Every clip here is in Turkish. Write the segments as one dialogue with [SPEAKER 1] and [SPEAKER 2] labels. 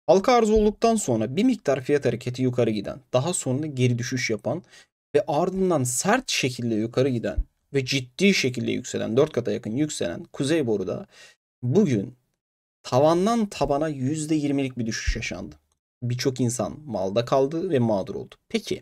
[SPEAKER 1] Halka arz olduktan sonra bir miktar fiyat hareketi yukarı giden, daha sonra geri düşüş yapan ve ardından sert şekilde yukarı giden ve ciddi şekilde yükselen, 4 kata yakın yükselen Kuzey Boru'da bugün tavandan tabana %20'lik bir düşüş yaşandı. Birçok insan malda kaldı ve mağdur oldu. Peki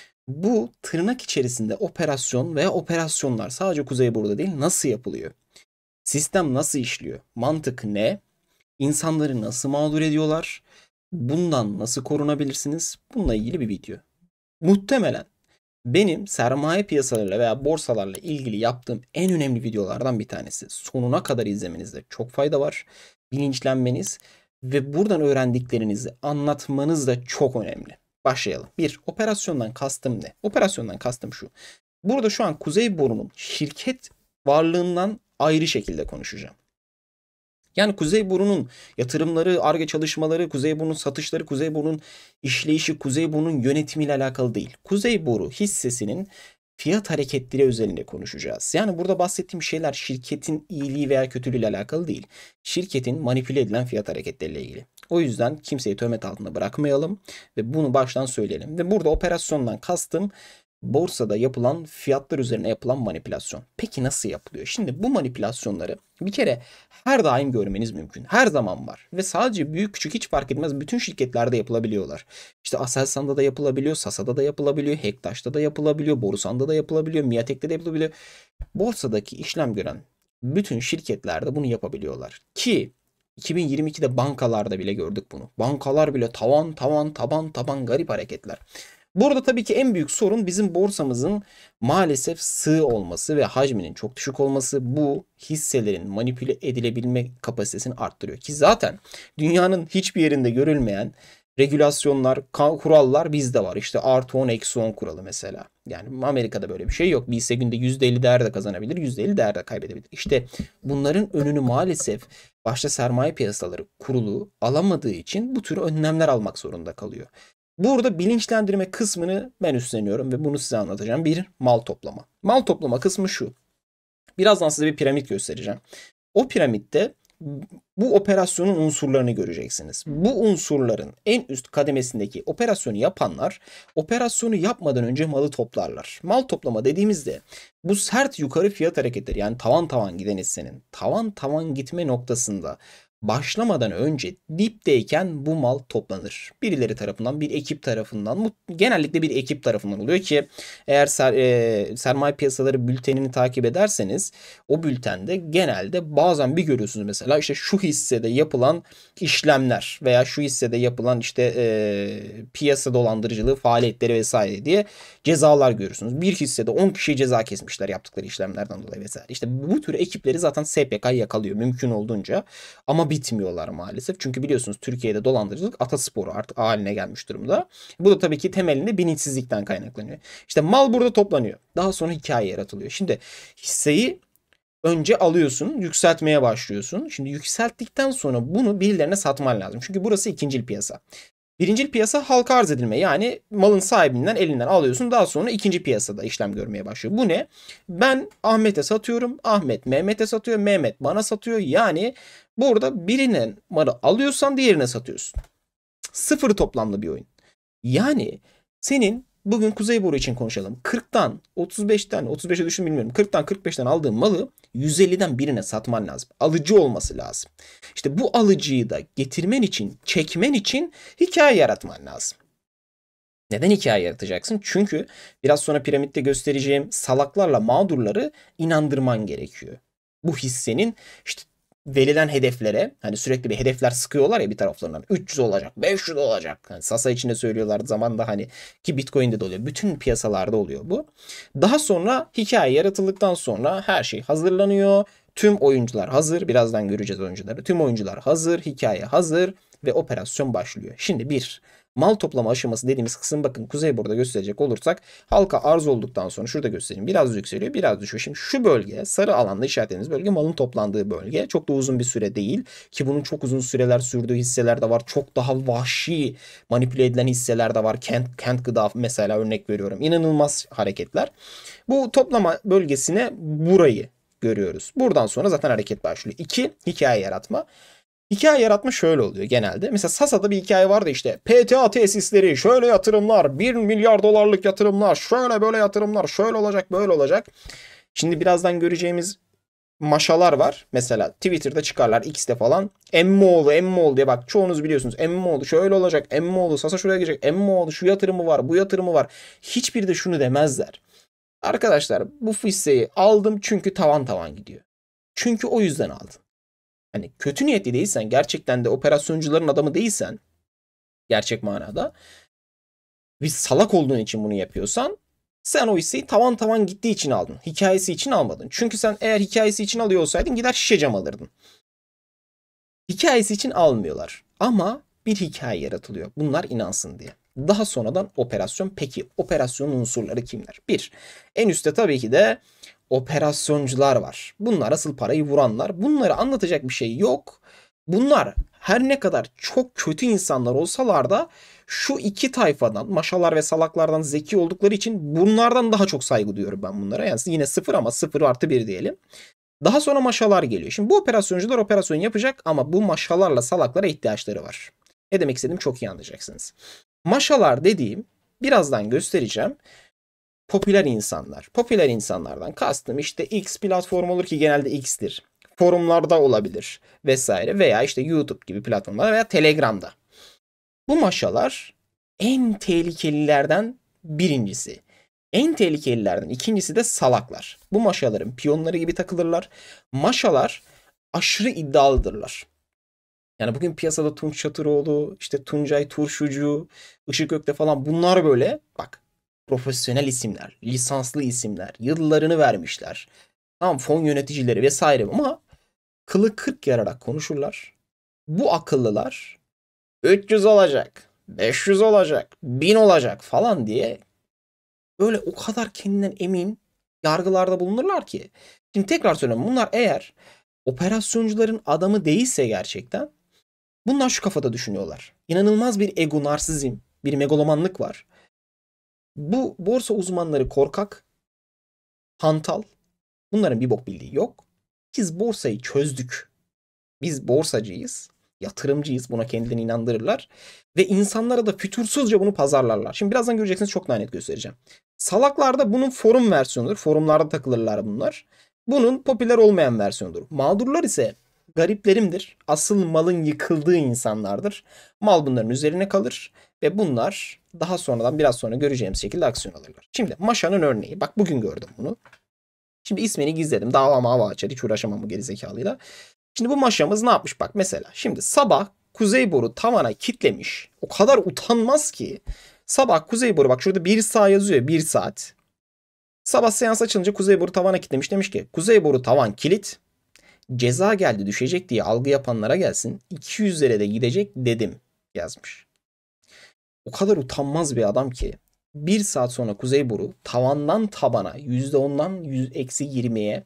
[SPEAKER 1] bu tırnak içerisinde operasyon veya operasyonlar sadece Kuzey Boru'da değil nasıl yapılıyor? Sistem nasıl işliyor? Mantık ne? İnsanları nasıl mağdur ediyorlar? Bundan nasıl korunabilirsiniz? Bununla ilgili bir video. Muhtemelen benim sermaye piyasalarıyla veya borsalarla ilgili yaptığım en önemli videolardan bir tanesi. Sonuna kadar izlemenizde çok fayda var. Bilinçlenmeniz ve buradan öğrendiklerinizi anlatmanız da çok önemli. Başlayalım. Bir, operasyondan kastım ne? Operasyondan kastım şu. Burada şu an Kuzey Boru'nun şirket varlığından ayrı şekilde konuşacağım. Yani Kuzeyburnu'nun yatırımları, Ar-Ge çalışmaları, Kuzeyburnu'nun satışları, Kuzeyburnu'nun işleyişi, Kuzeyburnu'nun yönetimiyle alakalı değil. Kuzeyboru hissesinin fiyat hareketleri özelinde konuşacağız. Yani burada bahsettiğim şeyler şirketin iyiliği veya kötülüğüyle alakalı değil. Şirketin manipüle edilen fiyat hareketleriyle ilgili. O yüzden kimseyi töhmet altında bırakmayalım ve bunu baştan söyleyelim. Ve burada operasyondan kastım borsada yapılan fiyatlar üzerine yapılan manipülasyon. Peki nasıl yapılıyor? Şimdi bu manipülasyonları bir kere her daim görmeniz mümkün. Her zaman var. Ve sadece büyük küçük hiç fark etmez bütün şirketlerde yapılabiliyorlar. İşte Aselsan'da da yapılabiliyor, Sasa'da da yapılabiliyor, Hektaş'ta da yapılabiliyor, Borusan'da da yapılabiliyor, Miatek'te de yapılabiliyor. Borsadaki işlem gören bütün şirketlerde bunu yapabiliyorlar. Ki 2022'de bankalarda bile gördük bunu. Bankalar bile tavan tavan taban taban garip hareketler. Burada tabii ki en büyük sorun bizim borsamızın maalesef sığ olması ve hacminin çok düşük olması bu hisselerin manipüle edilebilme kapasitesini arttırıyor. Ki zaten dünyanın hiçbir yerinde görülmeyen regülasyonlar, kurallar bizde var. İşte artı 10 eksi 10 kuralı mesela. Yani Amerika'da böyle bir şey yok. Bir hisse günde %50 değer de kazanabilir, %50 değer de kaybedebilir. İşte bunların önünü maalesef başta sermaye piyasaları kurulu alamadığı için bu tür önlemler almak zorunda kalıyor. Burada bilinçlendirme kısmını ben üstleniyorum ve bunu size anlatacağım. Bir, mal toplama. Mal toplama kısmı şu. Birazdan size bir piramit göstereceğim. O piramitte bu operasyonun unsurlarını göreceksiniz. Bu unsurların en üst kademesindeki operasyonu yapanlar operasyonu yapmadan önce malı toplarlar. Mal toplama dediğimizde bu sert yukarı fiyat hareketleri yani tavan tavan giden hissenin tavan tavan gitme noktasında başlamadan önce dipteyken bu mal toplanır. Birileri tarafından, bir ekip tarafından, genellikle bir ekip tarafından oluyor ki eğer sermaye piyasaları bültenini takip ederseniz o bültende genelde bazen bir görüyorsunuz mesela işte şu hissede yapılan işlemler veya şu hissede yapılan işte piyasa dolandırıcılığı faaliyetleri vesaire diye cezalar görüyorsunuz. Bir hissede 10 kişiye ceza kesmişler yaptıkları işlemlerden dolayı vesaire. İşte bu tür ekipleri zaten SPK yakalıyor mümkün olduğunca ama bitmiyorlar maalesef. Çünkü biliyorsunuz Türkiye'de dolandırıcılık atasporu artık haline gelmiş durumda. Bu da tabii ki temelinde bilinçsizlikten kaynaklanıyor. İşte mal burada toplanıyor. Daha sonra hikaye yaratılıyor. Şimdi hisseyi önce alıyorsun, yükseltmeye başlıyorsun. Şimdi yükselttikten sonra bunu birilerine satman lazım. Çünkü burası ikincil piyasa. Birincil piyasa halka arz edilme. Yani malın sahibinden elinden alıyorsun. Daha sonra ikinci piyasada işlem görmeye başlıyor. Bu ne? Ben Ahmet'e satıyorum. Ahmet Mehmet'e satıyor. Mehmet bana satıyor. Yani burada birinin malı alıyorsan diğerine satıyorsun. Sıfır toplamlı bir oyun. Yani senin bugün Kuzeyboru için konuşalım. 40'tan 35'ten 35'e düşün bilmiyorum. 40'tan 45'ten aldığın malı 150'den birine satman lazım. Alıcı olması lazım. İşte bu alıcıyı da getirmen için, çekmen için hikaye yaratman lazım. Neden hikaye yaratacaksın? Çünkü biraz sonra piramitte göstereceğim salaklarla mağdurları inandırman gerekiyor. Bu hissenin işte verilen hedeflere hani sürekli bir hedefler sıkıyorlar ya bir taraflarından 300 olacak 500 olacak. Yani Sasa içinde söylüyorlar zamanda hani ki Bitcoin'de de oluyor. Bütün piyasalarda oluyor bu. Daha sonra hikaye yaratıldıktan sonra her şey hazırlanıyor. Tüm oyuncular hazır. Birazdan göreceğiz oyuncuları. Tüm oyuncular hazır. Hikaye hazır ve operasyon başlıyor. Şimdi bir mal toplama aşaması dediğimiz kısım bakın Kuzeyboru'da gösterecek olursak halka arz olduktan sonra şurada göstereyim. Biraz yükseliyor biraz düşüyor. Şimdi şu bölge sarı alanda işaretlediğimiz bölge malın toplandığı bölge. Çok da uzun bir süre değil ki bunun çok uzun süreler sürdüğü hisseler de var. Çok daha vahşi manipüle edilen hisseler de var. Kent Gıda mesela örnek veriyorum. İnanılmaz hareketler. Bu toplama bölgesine burayı görüyoruz. Buradan sonra zaten hareket başlıyor. 2. Hikaye yaratma. Hikaye yaratma şöyle oluyor genelde. Mesela Sasa'da bir hikaye vardı işte. PTA tesisleri, şöyle yatırımlar, 1 milyar dolarlık yatırımlar, şöyle böyle yatırımlar, şöyle olacak, böyle olacak. Şimdi birazdan göreceğimiz maşalar var. Mesela Twitter'da çıkarlar, X'te falan. Emmoğlu, Emmoğlu diye, bak çoğunuz biliyorsunuz. Emmoğlu şöyle olacak, Emmoğlu Sasa şuraya gelecek, Emmoğlu şu yatırımı var, bu yatırımı var. Hiçbiri de şunu demezler. Arkadaşlar bu hisseyi aldım çünkü tavan tavan gidiyor. Çünkü o yüzden aldım. Hani kötü niyetli değilsen, gerçekten de operasyoncuların adamı değilsen, gerçek manada bir salak olduğun için bunu yapıyorsan, sen o hisseyi tavan tavan gittiği için aldın. Hikayesi için almadın. Çünkü sen eğer hikayesi için alıyor olsaydın gider şişe cam alırdın. Hikayesi için almıyorlar. Ama bir hikaye yaratılıyor. Bunlar inansın diye. Daha sonradan operasyon. Peki operasyonun unsurları kimler? Bir, en üstte tabii ki de operasyoncular var. Bunlar asıl parayı vuranlar. Bunları anlatacak bir şey yok. Bunlar her ne kadar çok kötü insanlar olsalar da şu iki tayfadan, maşalar ve salaklardan zeki oldukları için bunlardan daha çok saygı duyuyorum ben bunlara. Yani yine 0 ama 0+1 diyelim. Daha sonra maşalar geliyor. Şimdi bu operasyoncular operasyon yapacak ama bu maşalarla salaklara ihtiyaçları var. Ne demek istediğimi çok iyi anlayacaksınız. Maşalar dediğim, birazdan göstereceğim, popüler insanlar. Popüler insanlardan kastım işte X platform olur ki genelde X'tir. Forumlarda olabilir vesaire veya işte YouTube gibi platformlarda veya Telegram'da. Bu maşalar en tehlikelilerden birincisi. En tehlikelilerden ikincisi de salaklar. Bu maşaların piyonları gibi takılırlar. Maşalar aşırı iddialıdırlar. Yani bugün piyasada Tunç Çatıroğlu, işte Tuncay Turşucu, Işık Gökte falan, bunlar böyle bak profesyonel isimler, lisanslı isimler, yıllarını vermişler. Tamam, fon yöneticileri vesaire ama kılı kırk yararak konuşurlar. Bu akıllılar 300 olacak, 500 olacak, 1000 olacak falan diye böyle o kadar kendinden emin yargılarda bulunurlar ki. Şimdi tekrar söylüyorum, bunlar eğer operasyoncuların adamı değilse gerçekten, bunlar şu kafada düşünüyorlar. İnanılmaz bir ego, narsizm, bir megalomanlık var. Bu borsa uzmanları korkak, hantal. Bunların bir bok bildiği yok. Biz borsayı çözdük. Biz borsacıyız, yatırımcıyız. Buna kendilerini inandırırlar. Ve insanlara da fütursuzca bunu pazarlarlar. Şimdi birazdan göreceksiniz, çok net göstereceğim. Salaklar da bunun forum versiyonudur. Forumlarda takılırlar bunlar. Bunun popüler olmayan versiyonudur. Mağdurlar ise gariplerimdir. Asıl malın yıkıldığı insanlardır. Mal bunların üzerine kalır. Ve bunlar daha sonradan, biraz sonra göreceğimiz şekilde aksiyon alırlar. Şimdi Maşa'nın örneği. Bak bugün gördüm bunu. Şimdi ismini gizledim. Dava mava açar. Hiç uğraşamam bu gerizekalıyla. Şimdi bu maşamız ne yapmış bak mesela. Şimdi sabah Kuzeyboru tavana kitlemiş. O kadar utanmaz ki. Sabah Kuzeyboru, bak şurada 1 saat yazıyor. 1 saat. Sabah seans açılınca Kuzeyboru tavana kitlemiş. Demiş ki Kuzeyboru tavan kilit. Ceza geldi düşecek diye algı yapanlara gelsin. 200'lere de gidecek dedim yazmış. O kadar utanmaz bir adam ki. 1 saat sonra Kuzeyboru tavandan tabana %10'dan -20'ye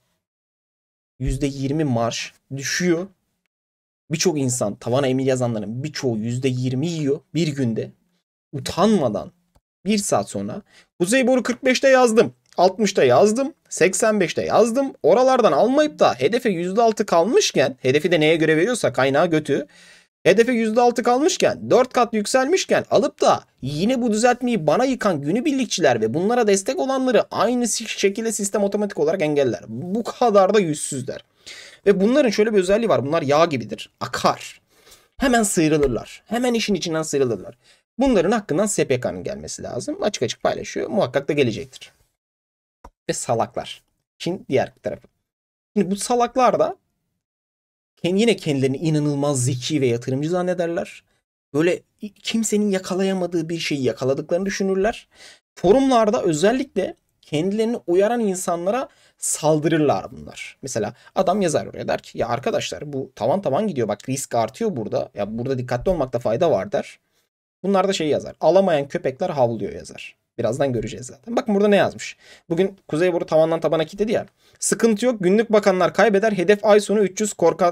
[SPEAKER 1] %20 marş düşüyor. Birçok insan, tavana emir yazanların birçoğu %20 yiyor bir günde. Utanmadan 1 saat sonra Kuzeyboru 45'te yazdım, 60'ta yazdım, 85'te yazdım. Oralardan almayıp da hedefe %6 kalmışken, hedefi de neye göre veriyorsa kaynağı götü. Hedefe %6 kalmışken, 4 kat yükselmişken alıp da yine bu düzeltmeyi bana yıkan günübirlikçiler ve bunlara destek olanları aynı şekilde sistem otomatik olarak engeller. Bu kadar da yüzsüzler. Ve bunların şöyle bir özelliği var. Bunlar yağ gibidir. Akar. Hemen sıyrılırlar. Hemen işin içinden sıyrılırlar. Bunların hakkından SPK'nın gelmesi lazım. Açık açık paylaşıyor. Muhakkak da gelecektir. Ve salaklar. Şimdi diğer tarafı. Şimdi bu salaklar da yine kendilerini inanılmaz zeki ve yatırımcı zannederler. Böyle kimsenin yakalayamadığı bir şeyi yakaladıklarını düşünürler. Forumlarda özellikle kendilerini uyaran insanlara saldırırlar bunlar. Mesela adam yazar oraya, der ki ya arkadaşlar bu tavan tavan gidiyor, bak risk artıyor burada. Ya burada dikkatli olmakta fayda var der. Bunlar da şey yazar. Alamayan köpekler havlıyor yazar. Birazdan göreceğiz zaten. Bakın burada ne yazmış. Bugün Kuzeyboru tavandan tabana kilitledi ya. Sıkıntı yok. Günlük bakanlar kaybeder. Hedef ay sonu 300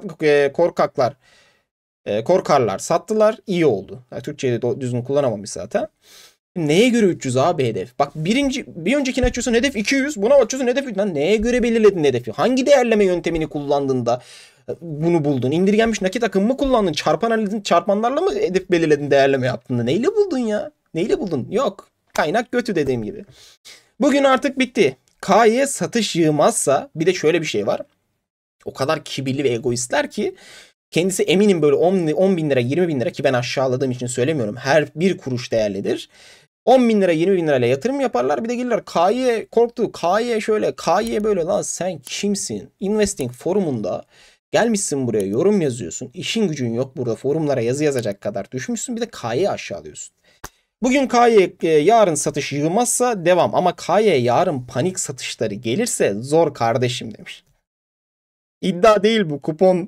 [SPEAKER 1] korkarlar sattılar. İyi oldu. Yani Türkçe'yi de düzgün kullanamamış zaten. Neye göre 300 abi hedef? Bak bir öncekini açıyorsun hedef 200. Buna açıyorsun hedef 300. Lan neye göre belirledin hedefi? Hangi değerleme yöntemini kullandığında bunu buldun? İndirgenmiş nakit akımı mı kullandın? Çarpan analizin çarpanlarla mı hedef belirledin, değerleme yaptın? Neyle buldun ya? Neyle buldun? Yok. Kaynak götü dediğim gibi. Bugün artık bitti. K'ye satış yığmazsa bir de şöyle bir şey var. O kadar kibirli ve egoistler ki kendisi eminim böyle 10 bin lira 20 bin lira, ki ben aşağıladığım için söylemiyorum. Her bir kuruş değerlidir. 10 bin lira 20 bin lirayla yatırım yaparlar, bir de gelirler K'ye korktu, K'ye şöyle, K'ye böyle. Lan sen kimsin? Investing forumunda gelmişsin buraya, yorum yazıyorsun. İşin gücün yok burada, forumlara yazı yazacak kadar düşmüşsün, bir de K'ye aşağılıyorsun. Bugün K'ye yarın satış yığmazsa devam, ama K'ye yarın panik satışları gelirse zor kardeşim demiş. İddia değil bu, kupon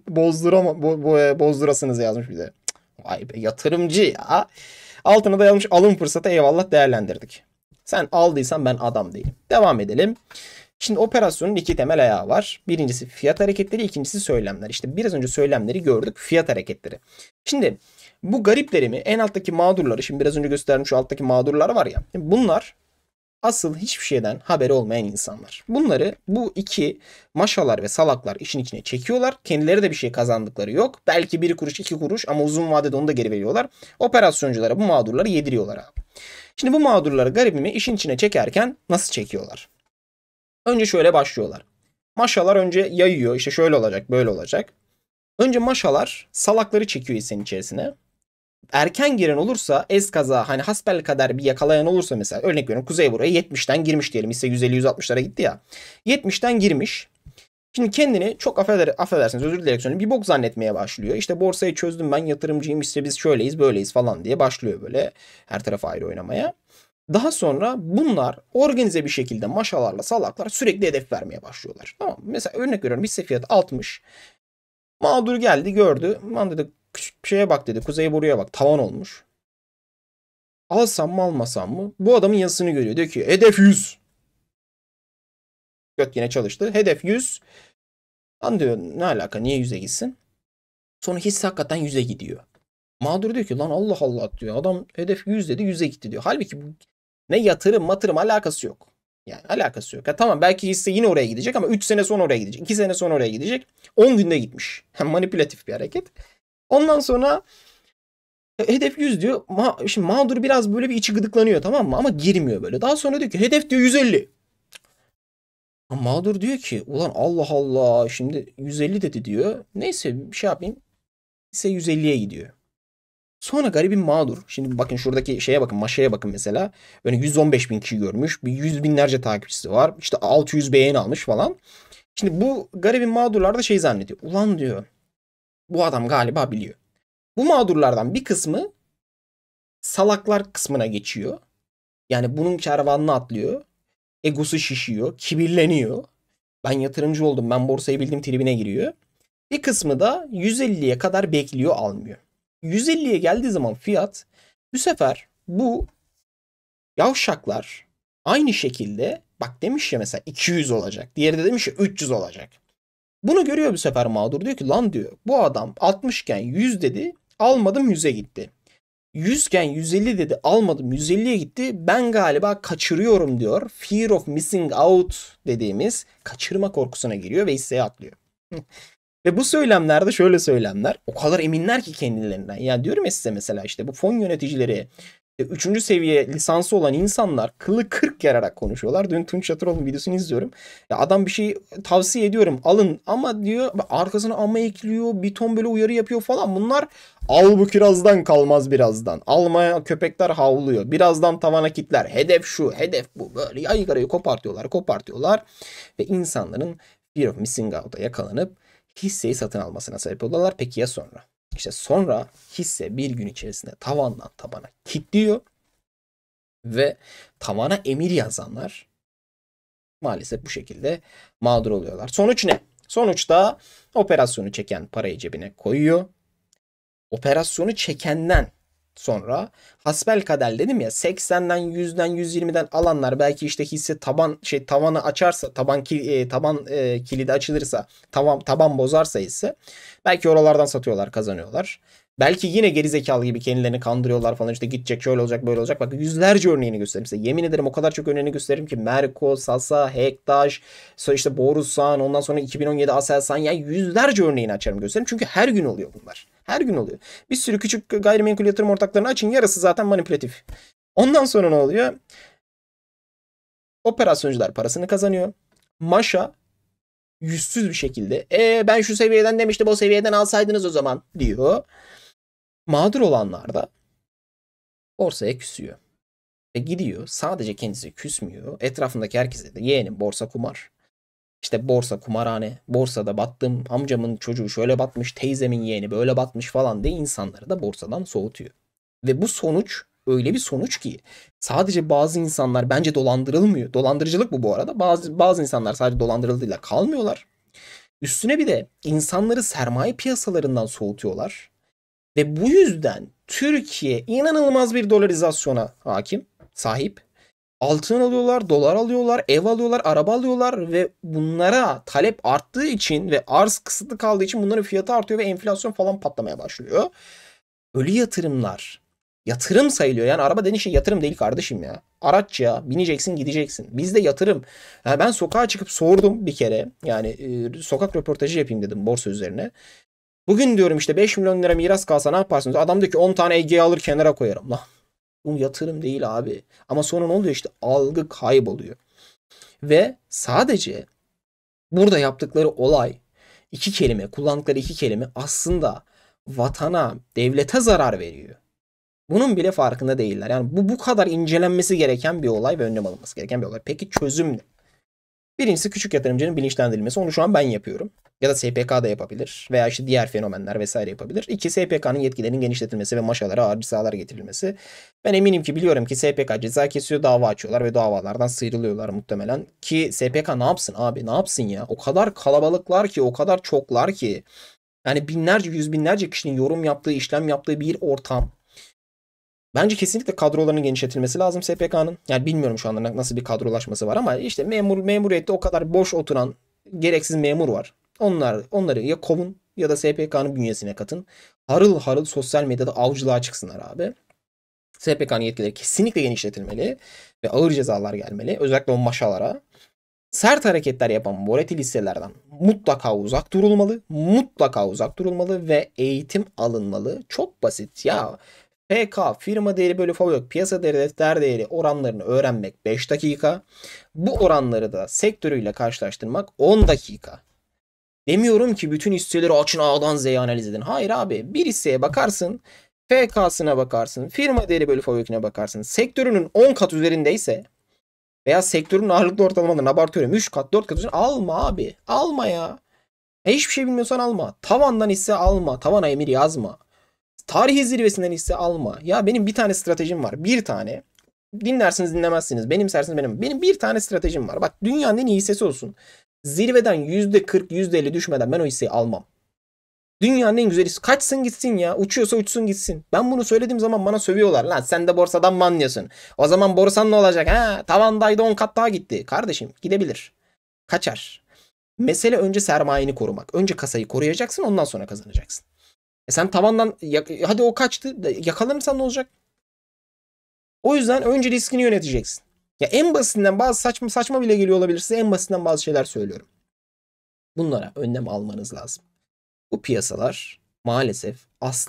[SPEAKER 1] bozdurasınız yazmış bir de. Vay be, yatırımcı ya. Altına da yazmış alım fırsatı, eyvallah, değerlendirdik. Sen aldıysan ben adam değilim. Devam edelim. Şimdi operasyonun iki temel ayağı var. Birincisi fiyat hareketleri, ikincisi söylemler. İşte biraz önce söylemleri gördük, fiyat hareketleri. Şimdi bu gariplerimi, en alttaki mağdurları, şimdi biraz önce gösterdim şu alttaki mağdurlar var ya. Bunlar asıl hiçbir şeyden haberi olmayan insanlar. Bunları bu iki maşalar ve salaklar işin içine çekiyorlar. Kendileri de bir şey kazandıkları yok. Belki 1 kuruş 2 kuruş, ama uzun vadede onu da geri veriyorlar. Operasyonculara bu mağdurları yediriyorlar abi. Şimdi bu mağdurları, garibimi işin içine çekerken nasıl çekiyorlar? Önce şöyle başlıyorlar. Maşalar önce yayıyor, işte şöyle olacak böyle olacak. Önce maşalar salakları çekiyor hissenin içerisine. Erken giren olursa, eskaza hani hasbelkader bir yakalayan olursa, mesela örnek veriyorum, Kuzey buraya 70'ten girmiş diyelim, hisse 150-160'lara gitti ya. 70'ten girmiş. Şimdi kendini çok affedersiniz, özür dilerim söyleyeyim, bir bok zannetmeye başlıyor. İşte borsayı çözdüm ben, yatırımcıyım, işte biz şöyleyiz böyleyiz falan diye başlıyor böyle her tarafa ayrı oynamaya. Daha sonra bunlar organize bir şekilde maşalarla salaklar sürekli hedef vermeye başlıyorlar. Tamam, mesela örnek veriyorum, hisse fiyatı 60. Mağdur geldi gördü. Lan dedi, küçük bir şeye bak dedi. Kuzey boruya bak, tavan olmuş. Alsam mı almasam mı? Bu adamın yazısını görüyor. Diyor ki hedef 100. Göt yine çalıştı. Hedef 100. Lan diyor, ne alaka, niye 100'e gitsin? Sonra hisse hakikaten 100'e gidiyor. Mağdur diyor ki lan Allah Allah diyor. Adam hedef 100 dedi, 100'e gitti diyor. Halbuki ne yatırım alakası yok. Yani alakası yok. Ya tamam, belki hisse yine oraya gidecek ama 3 sene sonra oraya gidecek. 2 sene sonra oraya gidecek. 10 günde gitmiş. Manipülatif bir hareket. Ondan sonra hedef 100 diyor. Şimdi mağdur biraz böyle bir içi gıdıklanıyor, tamam mı? Ama girmiyor böyle. Daha sonra diyor ki hedef diyor 150. Ama mağdur diyor ki ulan Allah Allah, şimdi 150 dedi diyor. Neyse bir şey yapayım. Hisse 150'ye gidiyor. Sonra garibim mağdur. Şimdi bakın şuradaki şeye bakın, maşaya bakın mesela. Böyle 115 bin kişi görmüş. Bir 100 binlerce takipçisi var. İşte 600 beğeni almış falan. Şimdi bu garibin mağdurlar da şey zannediyor. Ulan diyor, bu adam galiba biliyor. Bu mağdurlardan bir kısmı salaklar kısmına geçiyor. Yani bunun kervanına atlıyor. Egosu şişiyor. Kibirleniyor. Ben yatırımcı oldum, ben borsayı bildim tribine giriyor. Bir kısmı da 150'ye kadar bekliyor, almıyor. 150'ye geldiği zaman fiyat, bu sefer bu yavşaklar aynı şekilde bak demiş ya, mesela 200 olacak. Diğeri de demiş ya 300 olacak. Bunu görüyor bu sefer mağdur, diyor ki lan diyor, bu adam 60 iken 100 dedi, almadım 100'e gitti. 100 iken 150 dedi, almadım 150'ye gitti. Ben galiba kaçırıyorum diyor. Fear of missing out dediğimiz kaçırma korkusuna giriyor ve hisseye atlıyor. Ve bu söylemlerde şöyle söylemler. O kadar eminler ki kendilerinden. Ya diyorum ya size, mesela işte bu fon yöneticileri, 3. seviye lisansı olan insanlar kılı kırk yararak konuşuyorlar. Dün Tunç Çatıroğlu'nun videosunu izliyorum. Ya adam bir şey tavsiye ediyorum, alın, ama diyor arkasına ama ekliyor, bir ton böyle uyarı yapıyor falan. Bunlar al bu kirazdan kalmaz birazdan. Almaya köpekler havlıyor. Birazdan tavana kitler. Hedef şu, hedef bu. Böyle yaygarayı kopartıyorlar. Ve insanların fear of missing out'a yakalanıp hisseyi satın almasına sebep oluyorlar. Peki ya sonra? İşte sonra hisse bir gün içerisinde tavandan tabana kilitliyor ve tavana emir yazanlar maalesef bu şekilde mağdur oluyorlar. Sonuç ne? Sonuçta operasyonu çeken parayı cebine koyuyor. Operasyonu çekenden sonra hasbelkader dedim ya, 80'den 100'den 120'den alanlar belki işte hisse tavanı açarsa, taban kilidi açılırsa, taban bozarsa ise belki oralardan satıyorlar, kazanıyorlar. Belki yine gerizekalı gibi kendilerini kandırıyorlar falan, işte gidecek şöyle olacak böyle olacak. Bak yüzlerce örneğini gösteririm size. Yemin ederim o kadar çok örneğini gösteririm ki. Merko, Sasa, Hektaş, sonra işte Borusan, ondan sonra 2017 Aselsan, yani yüzlerce örneğini açarım gösteririm. Çünkü her gün oluyor bunlar. Her gün oluyor. Bir sürü küçük gayrimenkul yatırım ortaklarını açın, yarısı zaten manipülatif. Ondan sonra ne oluyor? Operasyoncular parasını kazanıyor. Maşa yüzsüz bir şekilde ben şu seviyeden demiştim, o seviyeden alsaydınız o zaman diyor. Mağdur olanlar da borsaya küsüyor. Ve gidiyor, sadece kendisi küsmüyor. Etrafındaki herkese de yeğenim borsa kumar. İşte borsa kumarhane. Borsada battım. Amcamın çocuğu şöyle batmış. Teyzemin yeğeni böyle batmış falan diye insanları da borsadan soğutuyor. Ve bu sonuç öyle bir sonuç ki sadece bazı insanlar bence dolandırılmıyor. Dolandırıcılık bu arada. Bazı insanlar sadece dolandırıldığıyla kalmıyorlar. Üstüne bir de insanları sermaye piyasalarından soğutuyorlar. Ve bu yüzden Türkiye inanılmaz bir dolarizasyona sahip. Altın alıyorlar, dolar alıyorlar, ev alıyorlar, araba alıyorlar ve bunlara talep arttığı için ve arz kısıtlı kaldığı için bunların fiyatı artıyor ve enflasyon falan patlamaya başlıyor. Ölü yatırımlar yatırım sayılıyor. Yani araba dediğin şey yatırım değil kardeşim ya. Araç ya. Bineceksin gideceksin. Bizde yatırım. Yani ben sokağa çıkıp sordum bir kere. Yani sokak röportajı yapayım dedim borsa üzerine. Bugün diyorum işte 5 milyon lira miras kalsa ne yaparsınız? Adam diyor ki 10 tane Ege'yi alır kenara koyarım. Lan bu yatırım değil abi. Ama sonra ne oluyor, işte algı kayboluyor. Ve sadece burada yaptıkları olay, kullandıkları iki kelime aslında vatana, devlete zarar veriyor. Bunun bile farkında değiller. Yani bu kadar incelenmesi gereken bir olay ve önlem alınması gereken bir olay. Peki çözüm ne? Birincisi küçük yatırımcının bilinçlendirilmesi. Onu şu an ben yapıyorum. Ya da SPK da yapabilir. Veya işte diğer fenomenler vesaire yapabilir. İki, SPK'nın yetkilerinin genişletilmesi ve maşalara ağır cezalar getirilmesi. Ben eminim ki, biliyorum ki SPK ceza kesiyor, dava açıyorlar ve davalardan sıyrılıyorlar muhtemelen. Ki SPK ne yapsın abi, ne yapsın ya? O kadar kalabalıklar ki, o kadar çoklar ki. Yani binlerce, yüz binlerce kişinin yorum yaptığı, işlem yaptığı bir ortam. Bence kesinlikle kadrolarının genişletilmesi lazım SPK'nın. Yani bilmiyorum şu anda nasıl bir kadrolaşması var ama işte memuriyette o kadar boş oturan gereksiz memur var. Onları ya kovun ya da SPK'nın bünyesine katın. Harıl harıl sosyal medyada avcılığa çıksınlar abi. SPK'nın yetkileri kesinlikle genişletilmeli ve ağır cezalar gelmeli. Özellikle o maşalara. Sert hareketler yapan volatil hisselerden mutlaka uzak durulmalı. Mutlaka uzak durulmalı ve eğitim alınmalı. Çok basit ya. PK, firma değeri bölü fabrik, piyasa değeri, defter değeri oranlarını öğrenmek 5 dakika. Bu oranları da sektörüyle karşılaştırmak 10 dakika. Demiyorum ki bütün hisseleri açın A'dan Z'ye analiz edin. Hayır abi, bir hisseye bakarsın, PK'sına bakarsın, firma değeri bölü fabrikine bakarsın. Sektörünün 10 kat üzerindeyse veya sektörün ağırlıklı ortalamalarını abartıyorum 3 kat 4 kat üzerinde, alma abi. Alma ya. Hiçbir şey bilmiyorsan alma. Tavandan hisse alma. Tavana emir yazma. Tarihi zirvesinden hisse alma. Ya benim bir tane stratejim var. Bir tane. Dinlersiniz dinlemezsiniz. Benimsersiniz benim. Benim bir tane stratejim var. Bak dünyanın en iyi hissesi olsun. Zirveden %40, %50 düşmeden ben o hisseyi almam. Dünyanın en güzel hissesi. Kaçsın gitsin ya. Uçuyorsa uçsun gitsin. Ben bunu söylediğim zaman bana sövüyorlar. Lan sen de borsadan mı anlıyorsun? O zaman borsan ne olacak? Ha, tavandaydı 10 kat daha gitti. Kardeşim gidebilir. Kaçar. Mesele önce sermayeni korumak. Önce kasayı koruyacaksın, ondan sonra kazanacaksın. Sen tavandan hadi o kaçtı. Yakalanırsan ne olacak? O yüzden önce riskini yöneteceksin. Ya en basitinden, bazı saçma bile geliyor olabilir size, en basitinden bazı şeyler söylüyorum. Bunlara önlem almanız lazım. Bu piyasalar maalesef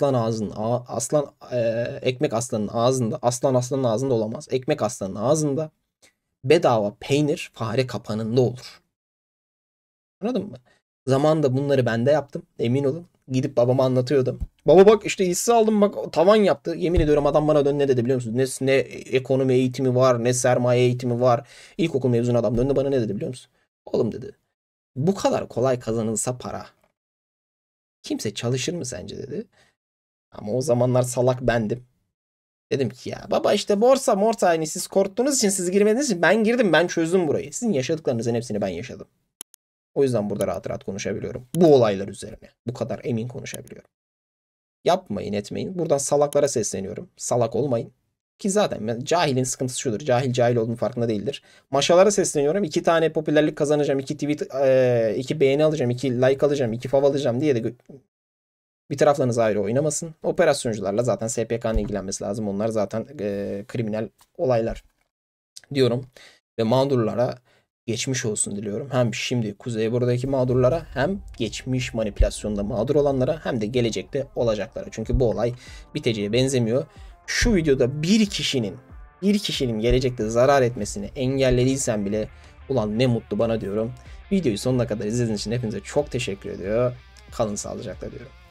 [SPEAKER 1] ekmek aslanın ağzında, aslanın ağzında olamaz. Ekmek aslanın ağzında, bedava peynir fare kapanında olur. Anladın mı? Zamanında bunları ben de yaptım. Emin olun. Gidip babama anlatıyordum. Baba bak işte hisse aldım, bak tavan yaptı. Yemin ediyorum adam bana dön ne dedi biliyor musunuz? Ne ekonomi eğitimi var, ne sermaye eğitimi var. İlkokul mezunu adam döndü bana ne dedi biliyor musun? Oğlum dedi. Bu kadar kolay kazanılsa para, kimse çalışır mı sence dedi. Ama o zamanlar salak bendim. Dedim ki ya baba işte morsa hani siz korktuğunuz için, siz girmediğiniz için ben girdim, ben çözdüm burayı. Sizin yaşadıklarınızın hepsini ben yaşadım. O yüzden burada rahat rahat konuşabiliyorum. Bu olaylar üzerine. Bu kadar emin konuşabiliyorum. Yapmayın etmeyin. Buradan salaklara sesleniyorum. Salak olmayın. Ki zaten cahilin sıkıntısı şudur. Cahil olduğunun farkında değildir. Maşalara sesleniyorum. 2 tane popülerlik kazanacağım. 2 tweet, 2 beğeni alacağım. 2 like alacağım. 2 fav alacağım diye de Bir taraflarınız ayrı oynamasın. Operasyoncularla zaten SPK'nın ilgilenmesi lazım. Onlar zaten kriminal olaylar diyorum. Ve mağdurlara geçmiş olsun diliyorum. Hem şimdi Kuzeyburnu'daki mağdurlara, hem geçmiş manipülasyonda mağdur olanlara, hem de gelecekte olacaklara. Çünkü bu olay biteceğe benzemiyor. Şu videoda bir kişinin gelecekte zarar etmesini engellediysem bile ulan ne mutlu bana diyorum. Videoyu sonuna kadar izlediğiniz için hepinize çok teşekkür ediyor. Kalın sağlıcakla diyorum.